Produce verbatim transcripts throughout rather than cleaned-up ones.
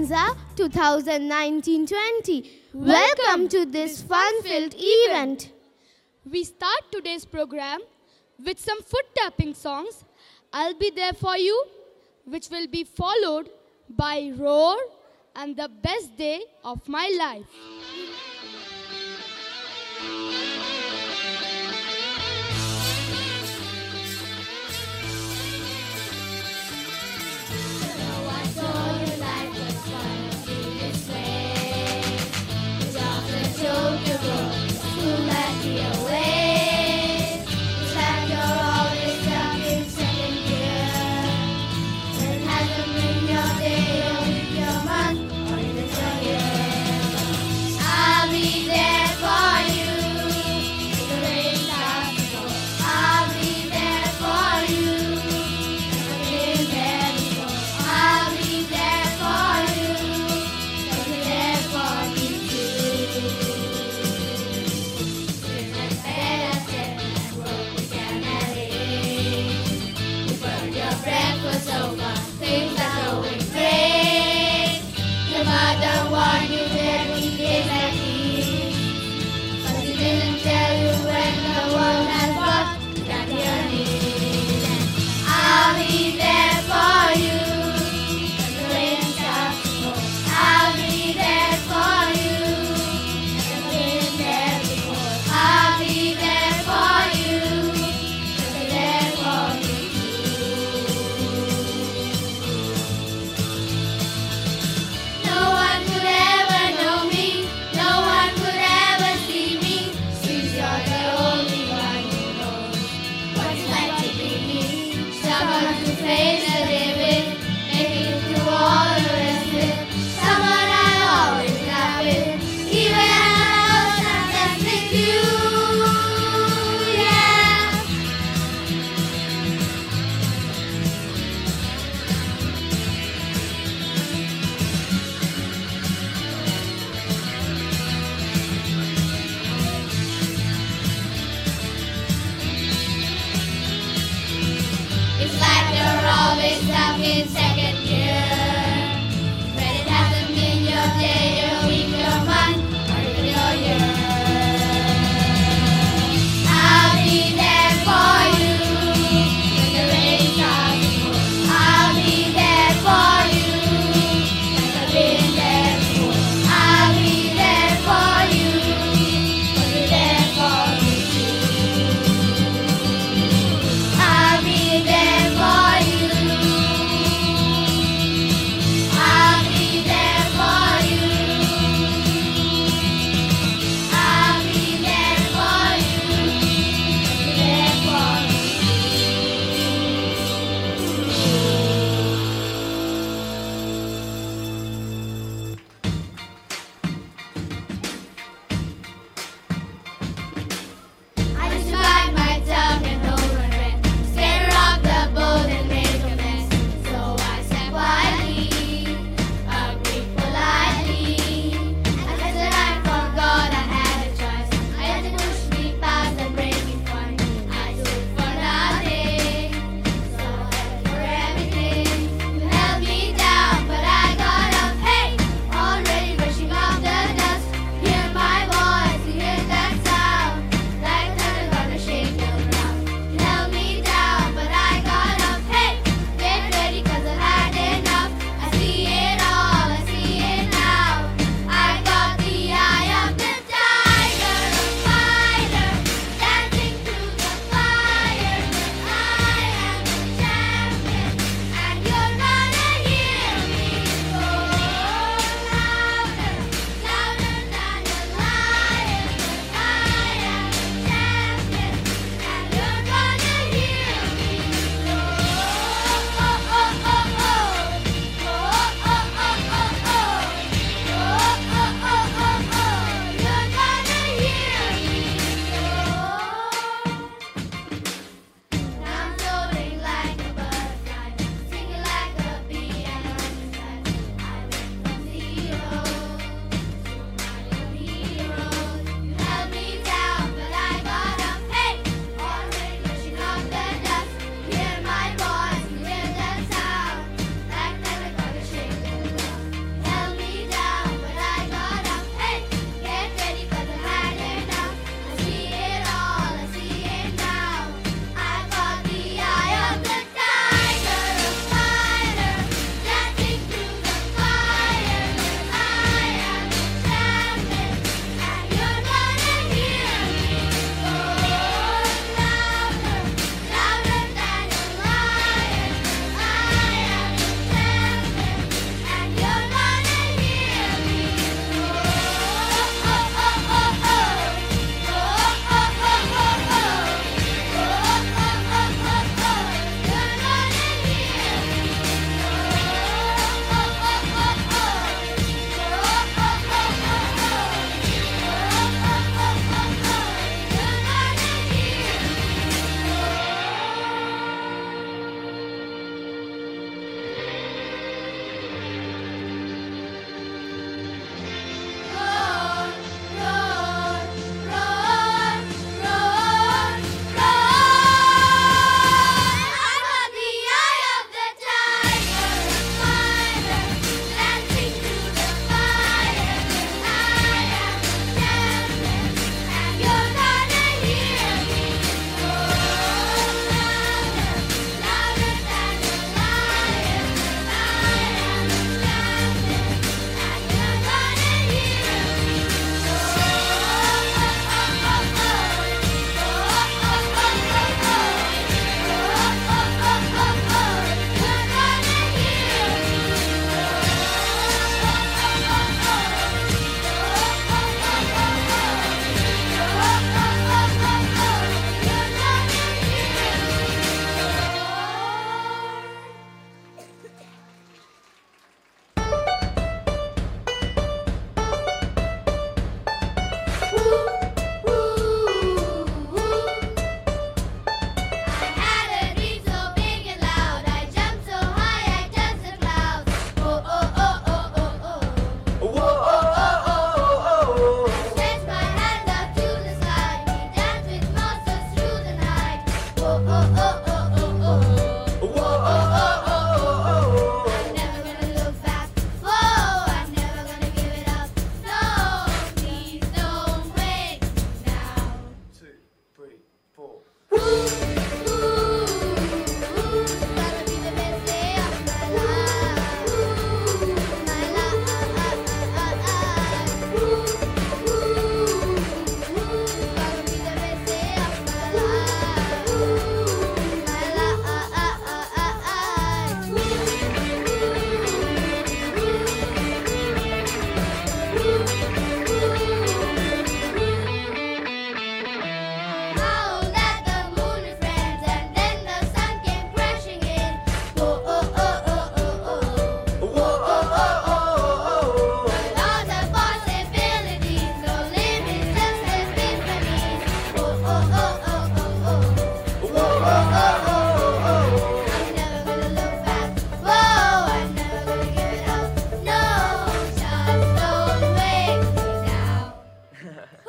EXUBERANZA twenty nineteen twenty. Welcome to this fun-filled event. We start today's program with some foot-tapping songs, I'll Be There For You, which will be followed by Roar and The Best Day of My Life.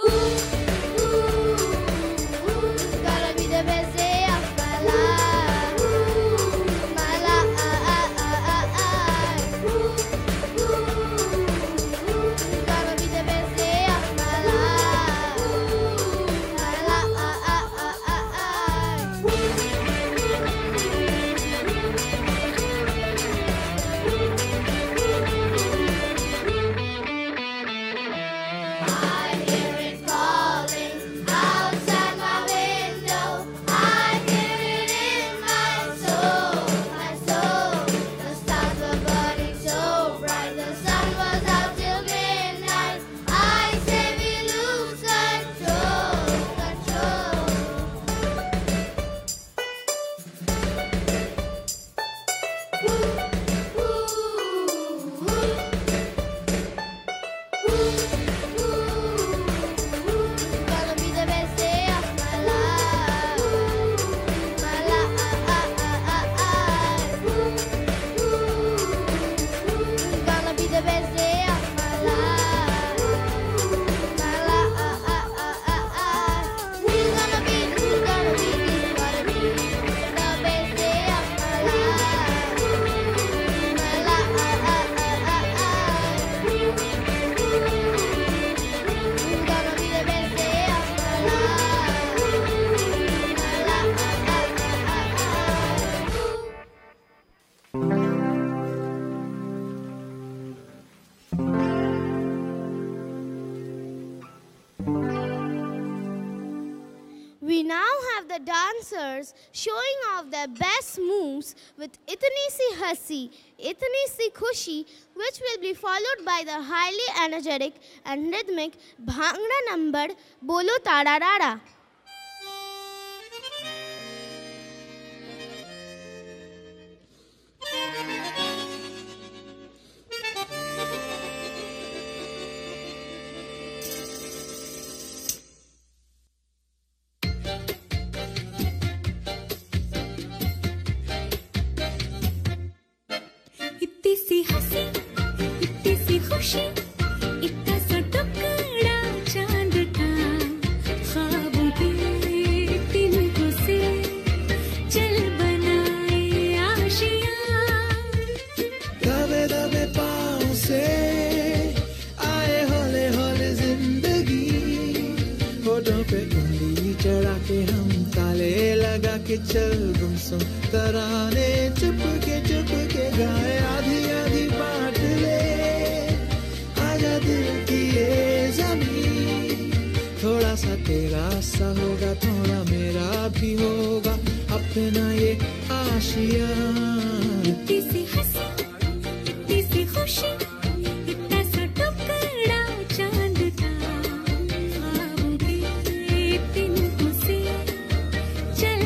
We now have the dancers showing off their best moves with Itni Si Hasi, Itni Si Khushi, which will be followed by the highly energetic and rhythmic Bhangra number Bolo Tada Rada. चल गुमसुम तराने चुप के चुप के गाए आधी आधी बात ले आजा दिल की ये ज़मीन थोड़ा सा तेरा सा होगा थोड़ा मेरा भी होगा अपना ये आशिया इतनी सी हंसी इतनी सी खुशी इतना सा टुकड़ा चांद का ख्वाबों के तिनकों से चल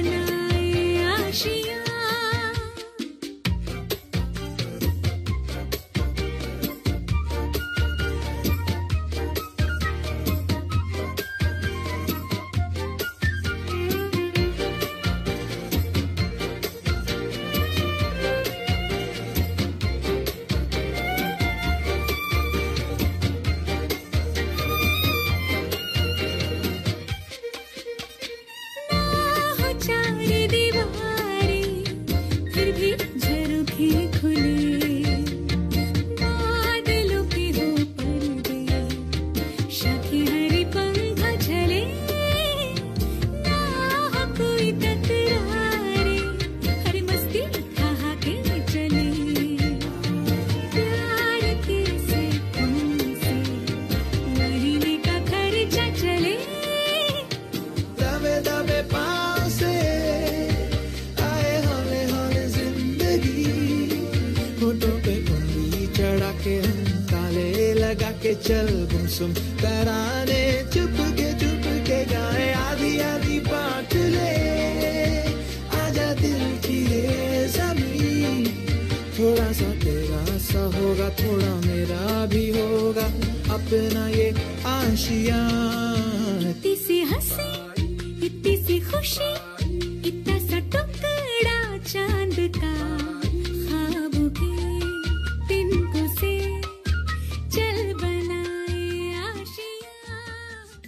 चल गुमसुम तराने चुप के चुप के गाए आधी आधी बात ले आजा दिल की ये ज़मीन थोड़ा सा तेरा सा होगा थोड़ा मेरा भी होगा अपना ये आशिया इतनी सी हंसी इतनी सी खुशी इतना सा टुकड़ा चांद का ख्वाबों के तिनकों से चल बनाए Asia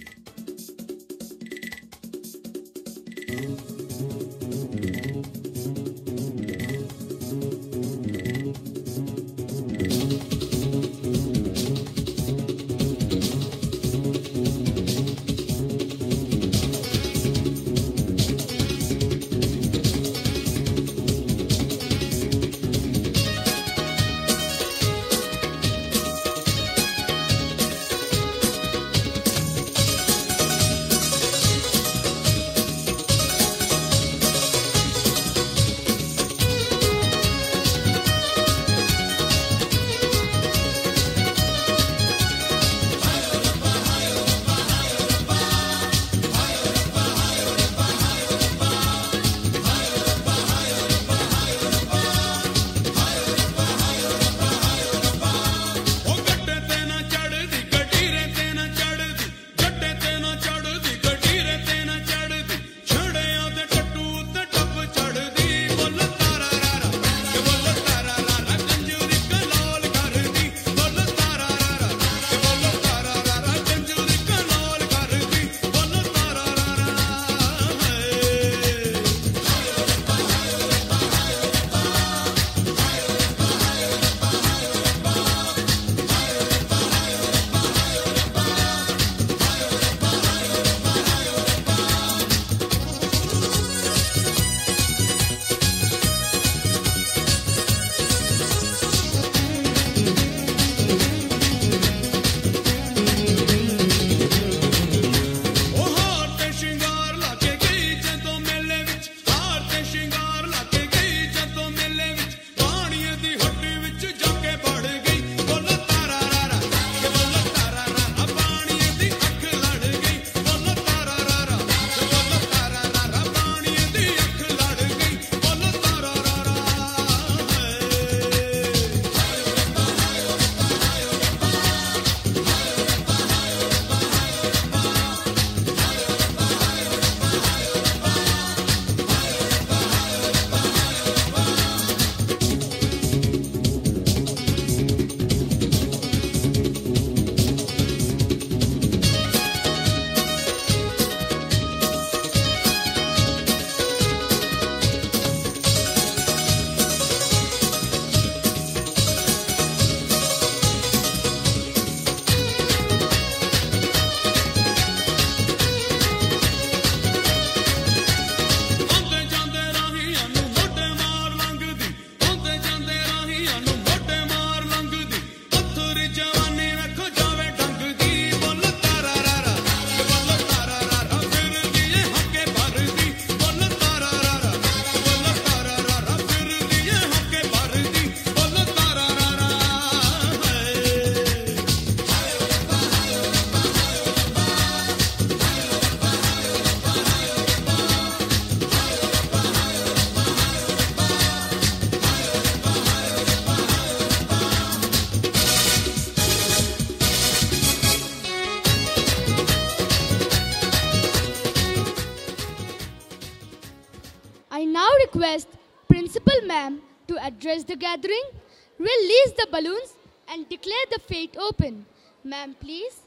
request Principal Ma'am to address the gathering, release the balloons and declare the fete open. Ma'am, please.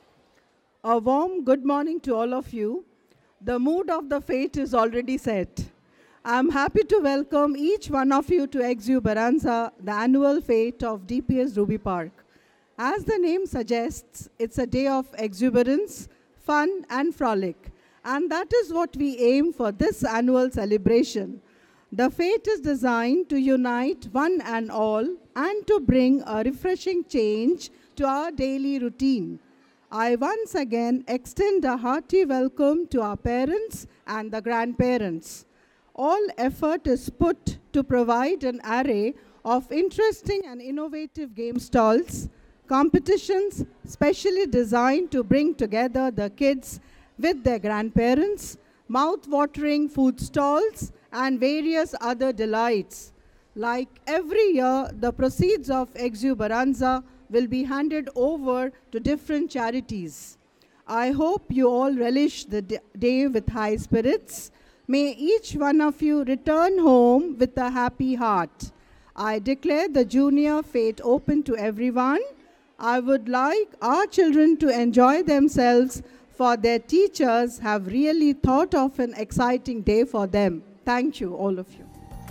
A warm good morning to all of you. The mood of the fete is already set. I'm happy to welcome each one of you to EXUBERANZA the Annual Fete of D P S Ruby Park. As the name suggests, it's a day of exuberance, fun and frolic. And that is what we aim for this annual celebration. The fete is designed to unite one and all and to bring a refreshing change to our daily routine. I once again extend a hearty welcome to our parents and the grandparents. All effort is put to provide an array of interesting and innovative game stalls, competitions specially designed to bring together the kids with their grandparents, mouth-watering food stalls, and various other delights. Like every year, the proceeds of EXUBERANZA will be handed over to different charities. I hope you all relish the day with high spirits. May each one of you return home with a happy heart. I declare the Junior Fete open to everyone. I would like our children to enjoy themselves for their teachers have really thought of an exciting day for them. Thank you, all of you.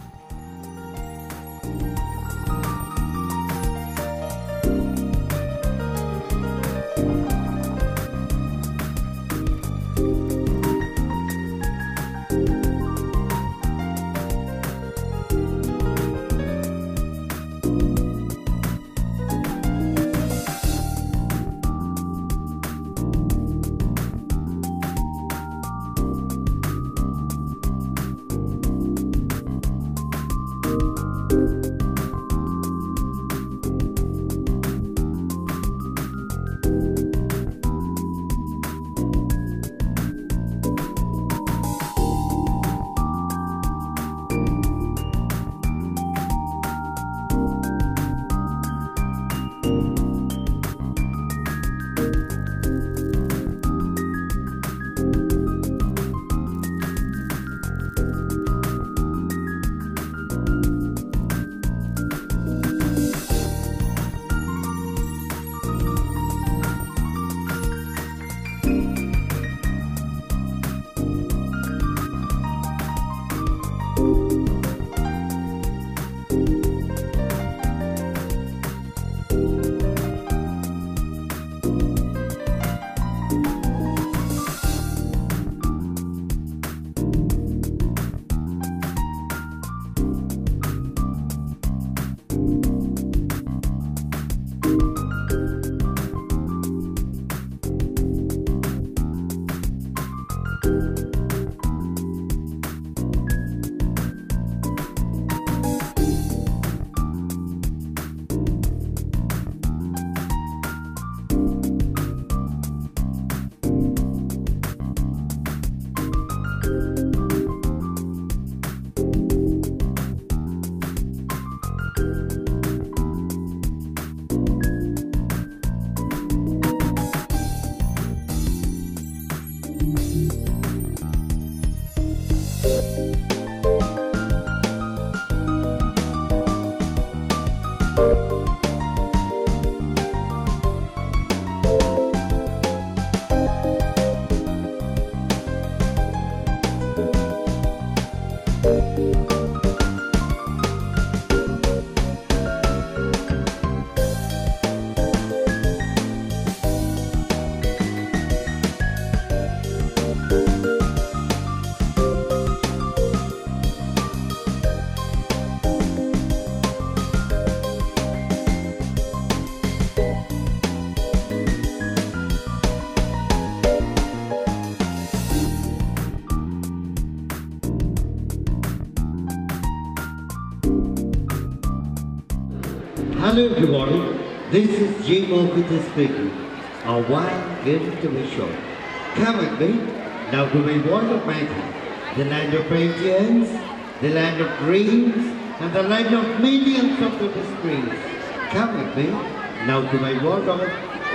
Hello everybody, this is Junior Fete speaking. A wild game to be show. Come with me, now to my world of magic, the land of paintings, the land of dreams, and the land of millions of little screens. Come with me, now to my world of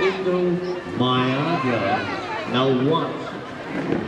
Indru Maya. Now watch.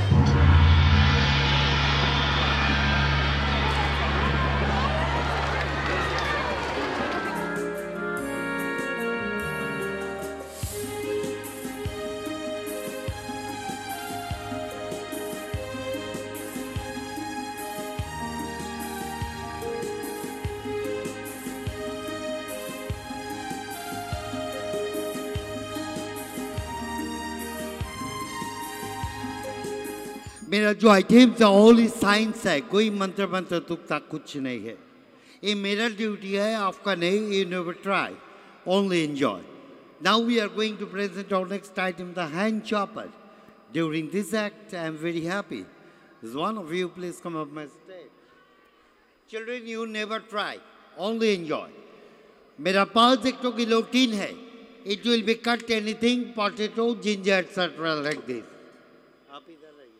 मेरा जो items है all is science है, कोई मंत्र मंत्र तुक्ता कुछ नहीं है. ये मेरा ड्यूटी है, आपका नहीं. You never try, only enjoy. Now we are going to present our next item, the hand chopper. During this act, I am very happy. Is one of you please come up my stage? Children, you never try, only enjoy. मेरा पांच एक्टों की routine है. It will be cut anything, potato, ginger, et cetera like this. आप इधर रहिए.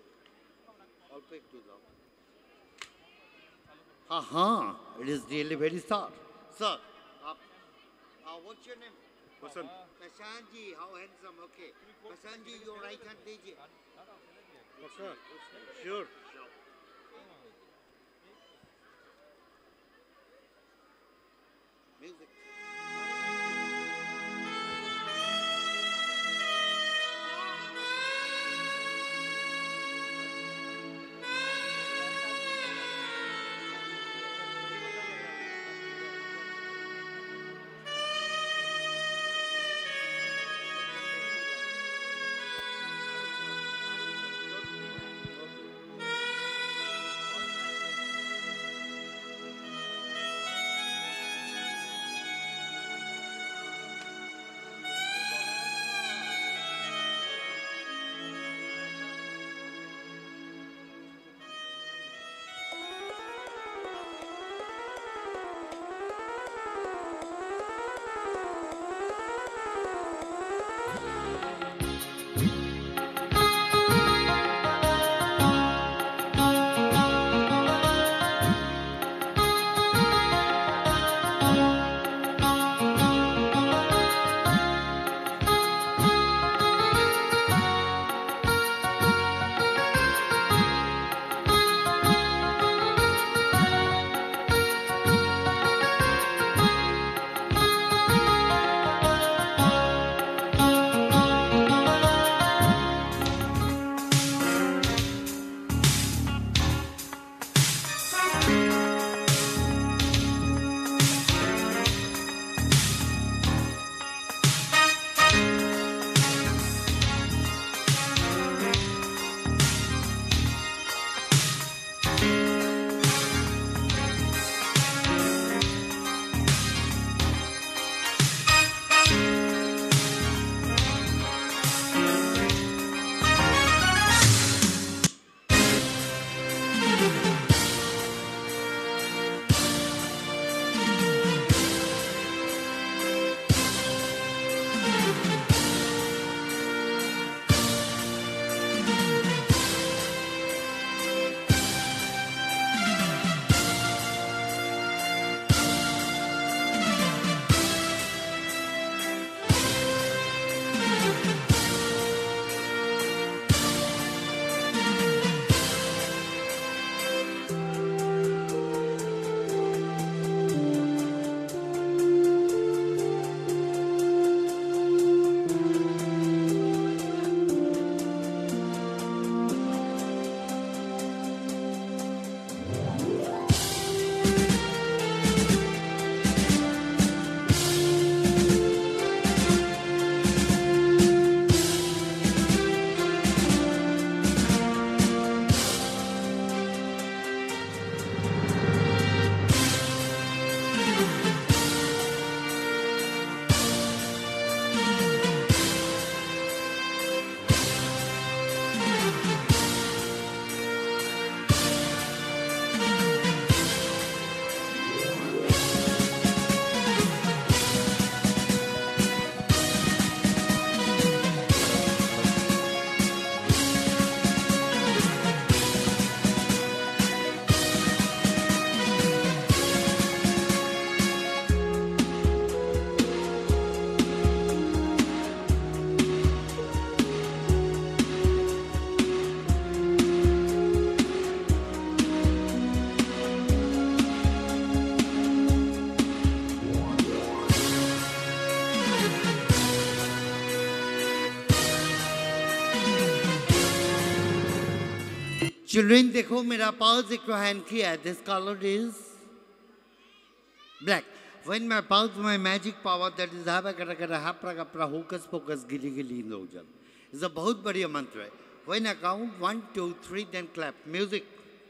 Uh-huh, it is really very soft. Sir, uh, uh, what's your name? Prasan. Prashanji, how handsome, okay. Prashanji, your right hand dijiye. Sure. Sure. Music. Children, देखो मेरा pulse एक hand किया है. This color is black. When my pulse, my magic power, that is hapa kara kara hapra kapra hocus pocus gili gili nojal. It's a बहुत बढ़िया मंत्र है. When I count one, two, three, then clap. Music.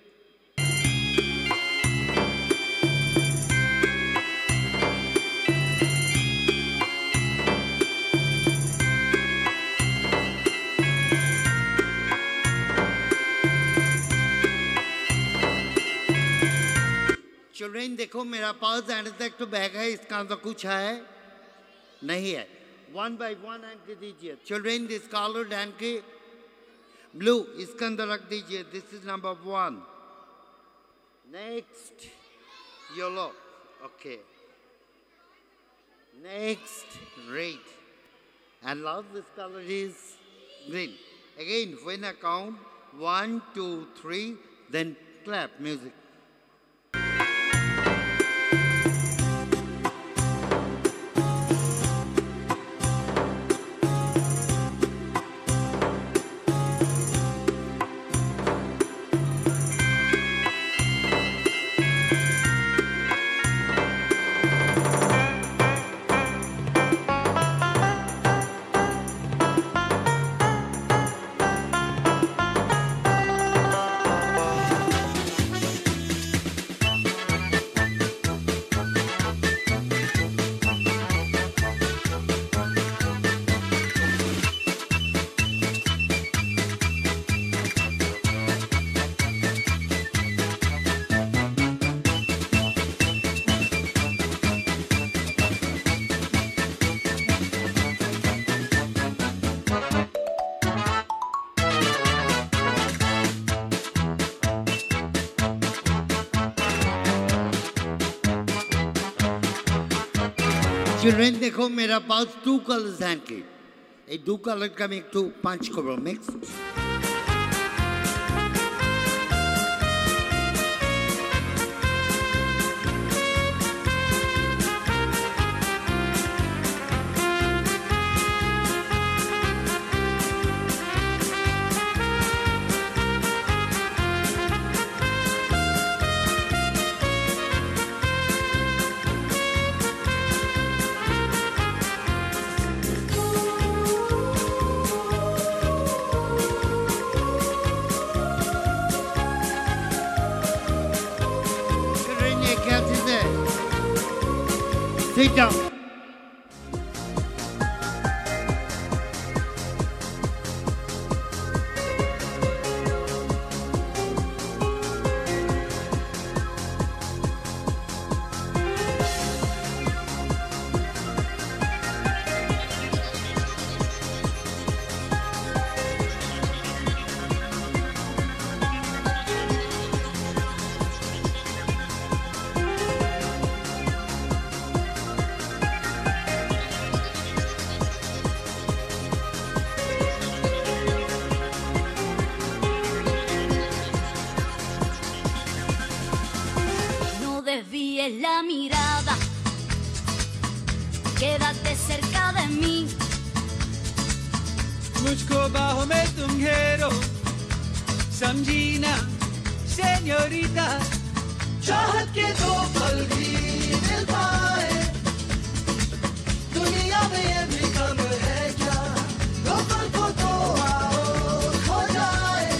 Children देखो मेरा पास and तक तो bag है, इसका अंदर कुछ है नहीं है. वन बाय वन एंड के दीजिए. चिल्ड्रेन दिस कलर्ड एंड के ब्लू इसके अंदर रख दीजिए. This is number one. Next yellow. Okay. Next red. And last this colour is green. Again when I count one two three then clap. Music. Children देखो मेरा पास two colours हैं के. ये दो कलर का मैं टू पांच करो mix. Sit down. desvíes la mirada, quédate cerca de mí. मुझको बाहों में तुम घेरो, समझी ना सेन्योरिटा. चाहत के दो पल भी मिल पाए, दुनिया में ये भी कम है क्या? दो पल को तो आओ खो जाए,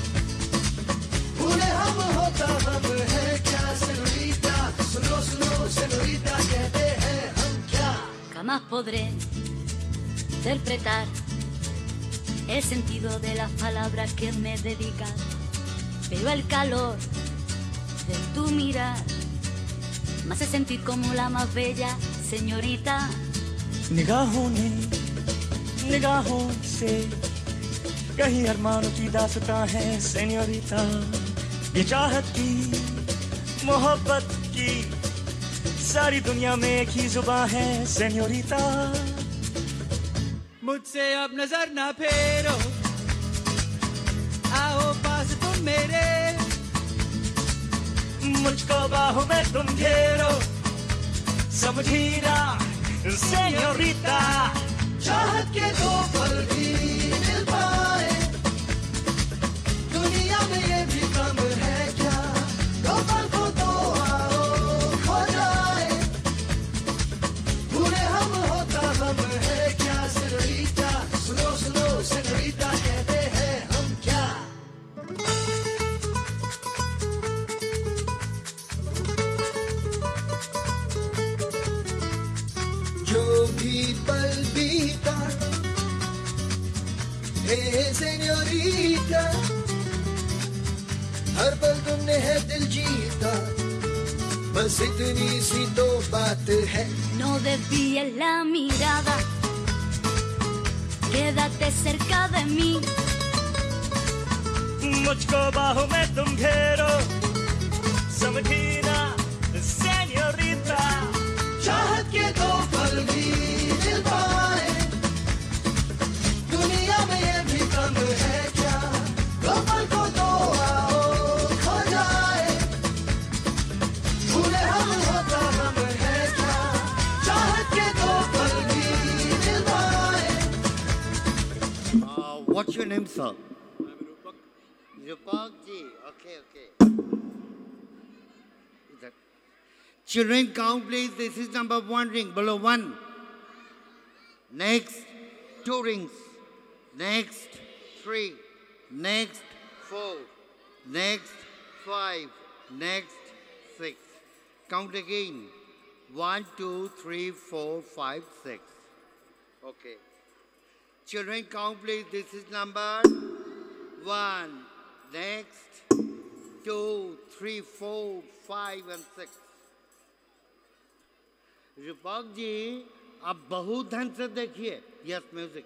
भूले हम होता हम है क्या? सेन्योरिटा सुनो सुनो सेन्योरिटा कहते हैं हम क्या? Jamás podré interpretar el sentido de las palabras que me dedicas, pero el calor de tu mirar me hace sentir como la más bella señorita. निगाहों ने निगाहों से कहीं अरमानों की दास्तां है सेन्योरिटा. ये चाहत की मोहब्बत की सारी दुनिया में एक ही जुबान है सेन्योरिटा. मुझसे अब नजर ना फेरो, आओ पास तुम मेरे, मुझको बाहों में तुम घेरो, समझी ना सेन्योरिटा. चाहत के दो पल भी मिल पाए, दुनिया में ये भी हर पल तुमने है दिल जीता, बस इतनी सी तो बात है. No desvíes la mirada, quédate cerca de mí. मुझको बाहों में तुम घेरो, समझी ना सेñorita. चाहत के दो पल भी मिल पाए, दुनिया में ये भी कम है क्या, दो पल को दो आओ खो जाए, भूले हम होता हम है क्या, चाहत के दो पल भी मिल पाए. Uh, what's your name, sir? Rupak ji. Okay, okay. Is that- Children, count please. This is number one ring. Below one. Next, two rings. Next, three. Next, four. Next, five. Next, six. Count again. One, two, three, four, five, six. Okay. Children, count please. This is number one. Next, two, three, four, five, and six. Rupak ji, आप बहुत ध्यान से देखिए. Yes, music.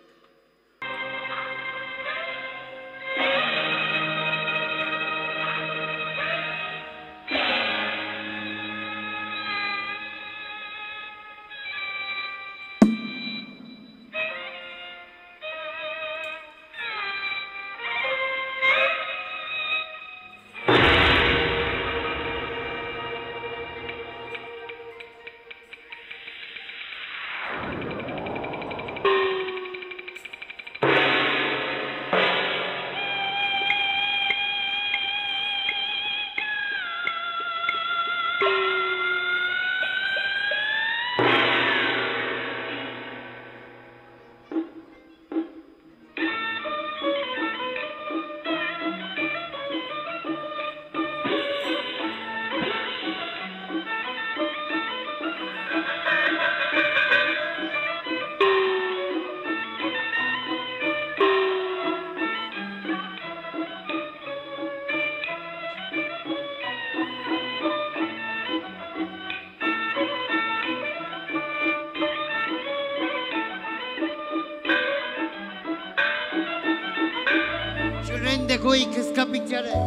देखो ये किसका picture है.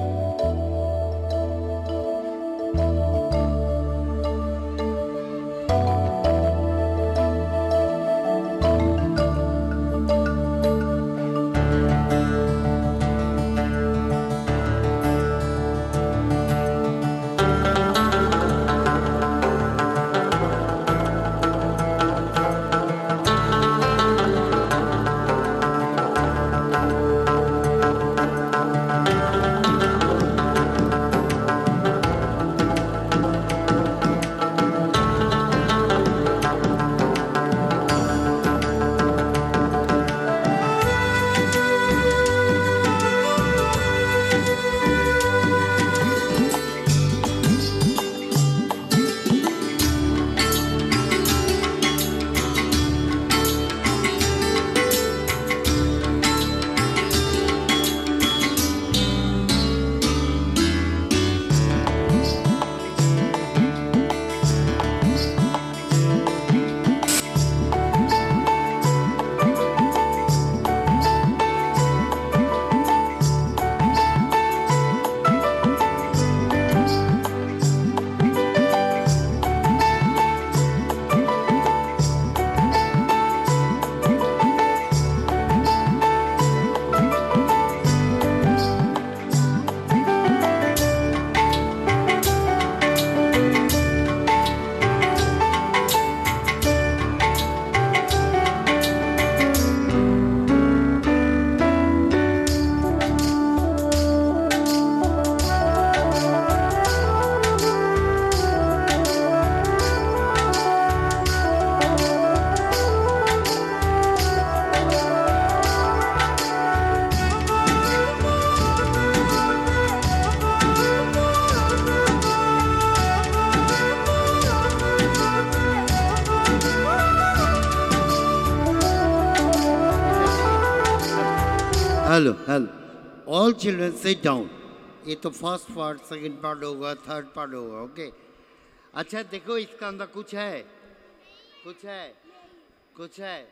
Hello, hello. All children sit down. ये तो फर्स्ट पार्ट, सेकंड पार्ट होगा, थर्ड पार्ट होगा, ओके। अच्छा देखो इसका अंदर कुछ है, कुछ है, कुछ है,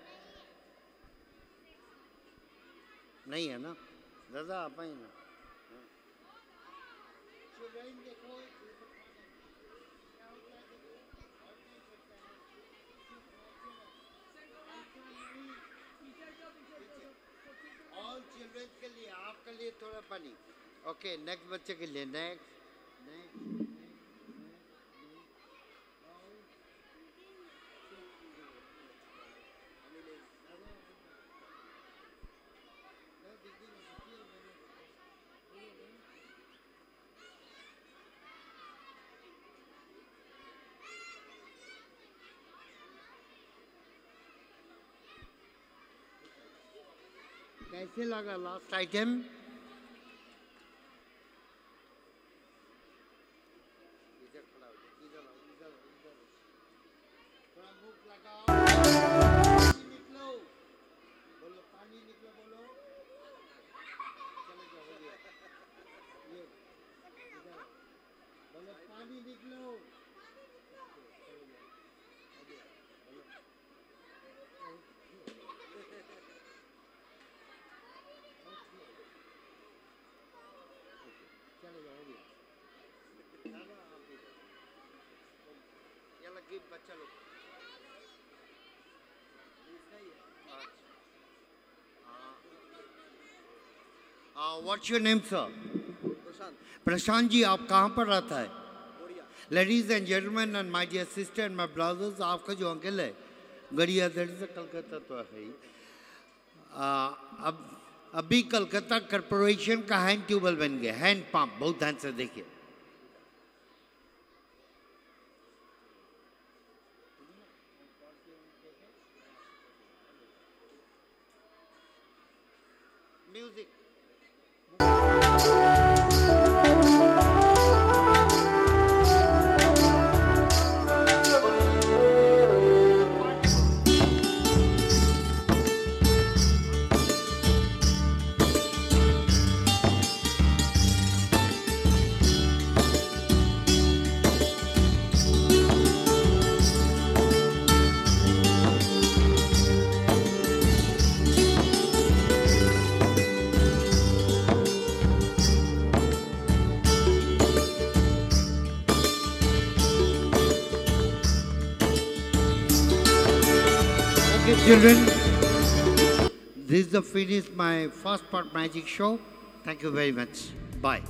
नहीं है ना दादा, आप ही ना। ऑल चिल्ड्रन के लिए, आपके लिए थोड़ा पानी। ओके, नेक्स्ट बच्चे के लिए, नेक्स्ट नेक्स्ट कैसे लगा लास्ट आइटम? इधर खड़ा हो जाओ, इधर आओ, इधर आओ, इधर आओ। थोड़ा मुंह लगाओ, पानी निकलो, बोलो पानी निकलो, बोलो। चले जाओ, हो गया। ये इधर आओ, बोलो पानी निकलो। चले जाओ, हो गया, बोलो। चले जाओ, हो गया। दादा आप इधर, ये लगी बच्चा लोग। What's your name sir? Prashant. Prashant ji, आप कहाँ पर रहता है? Ladies and gentleman and my dear sister and my brothers, आपका जो अंकल है गड़िया दड़ी से कलकत्ता तो है ही। आ, अब अभी कलकत्ता कॉरपोरेशन का हैंड ट्यूबवेल बन गया, हैंड पंप, बहुत ध्यान से देखिए। Music children, this is the finish my first part magic show. Thank you very much. Bye.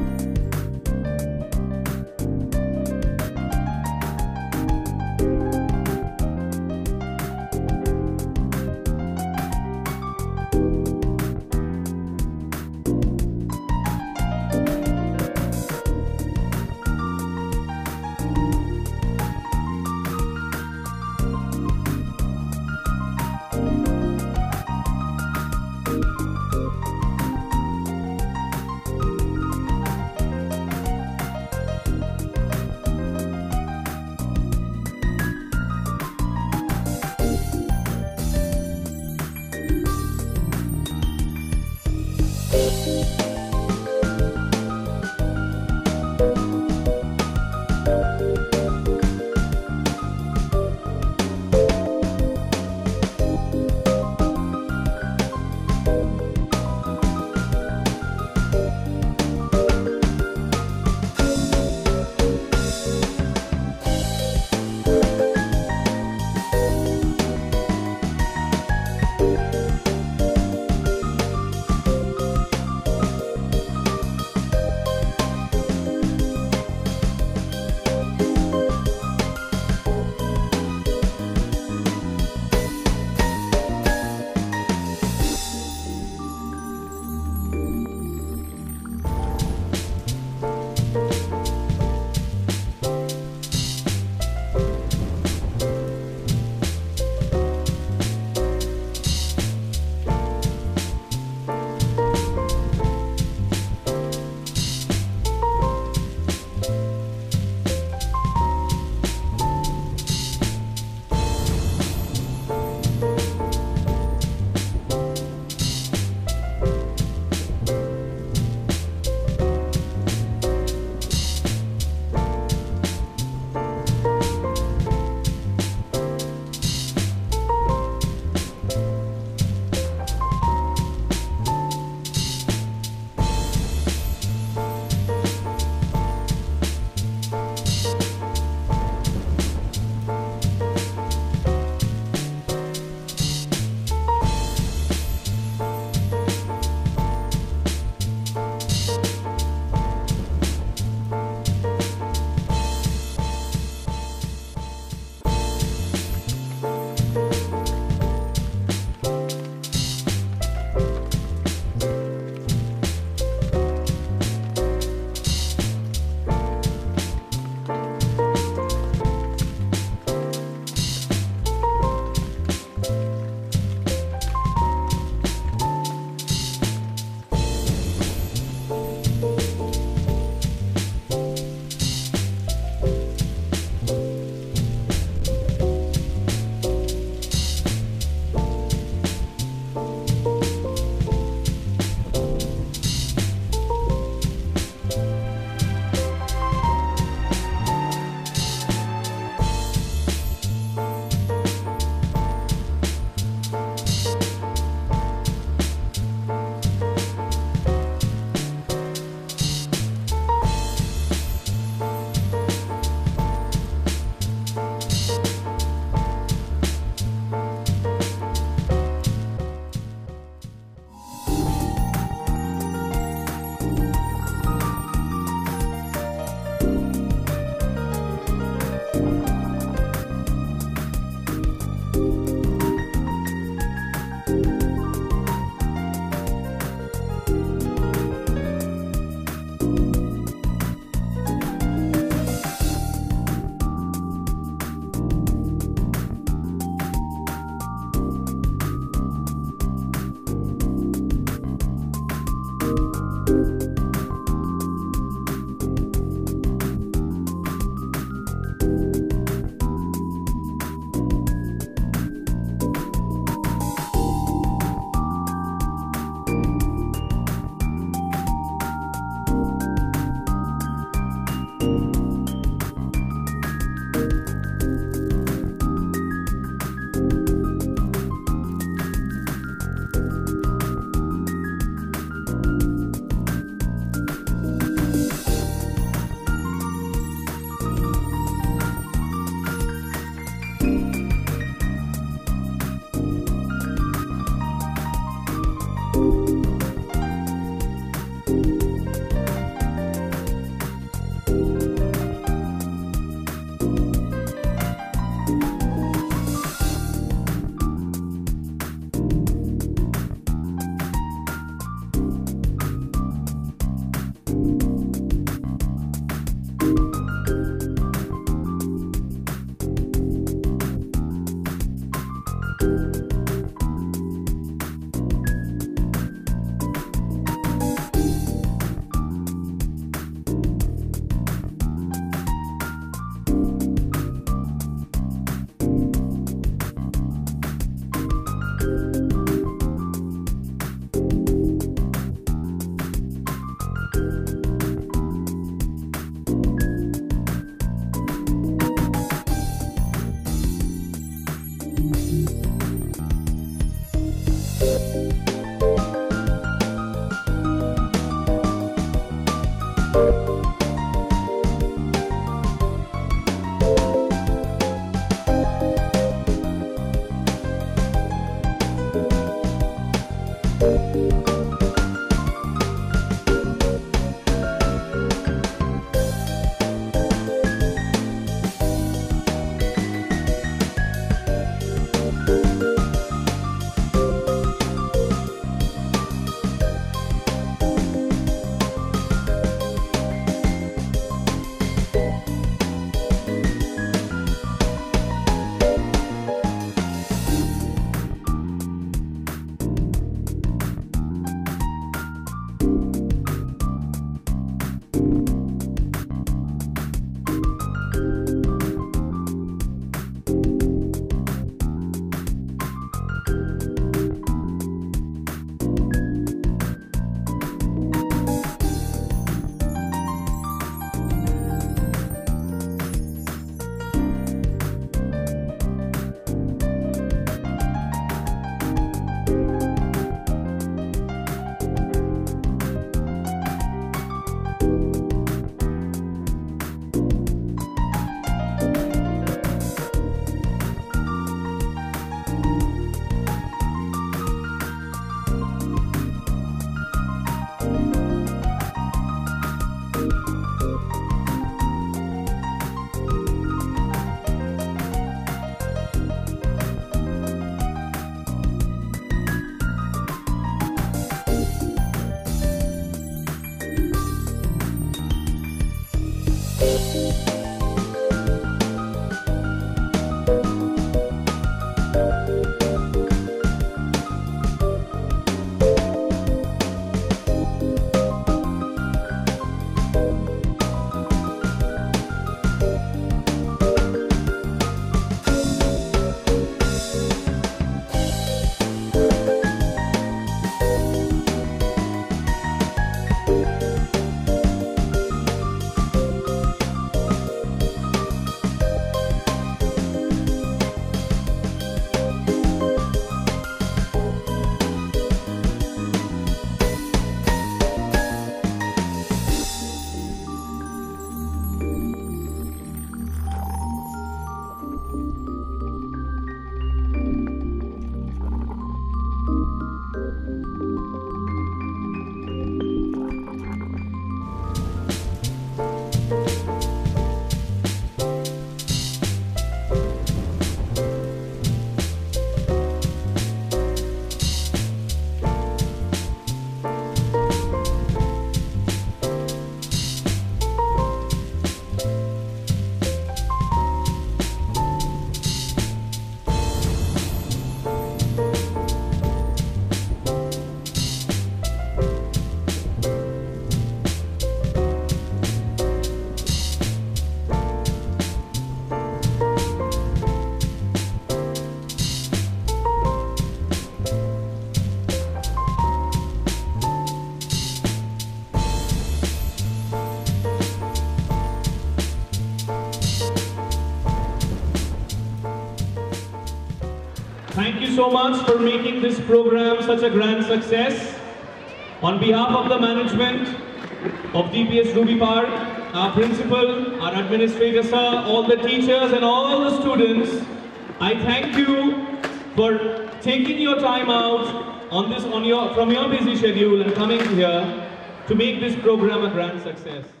Thank you so much for making this program such a grand success. On behalf of the management of D P S Ruby Park, our principal, our administrator sir, all the teachers and all the students, I thank you for taking your time out on this, on your, from your busy schedule and coming here to make this program a grand success.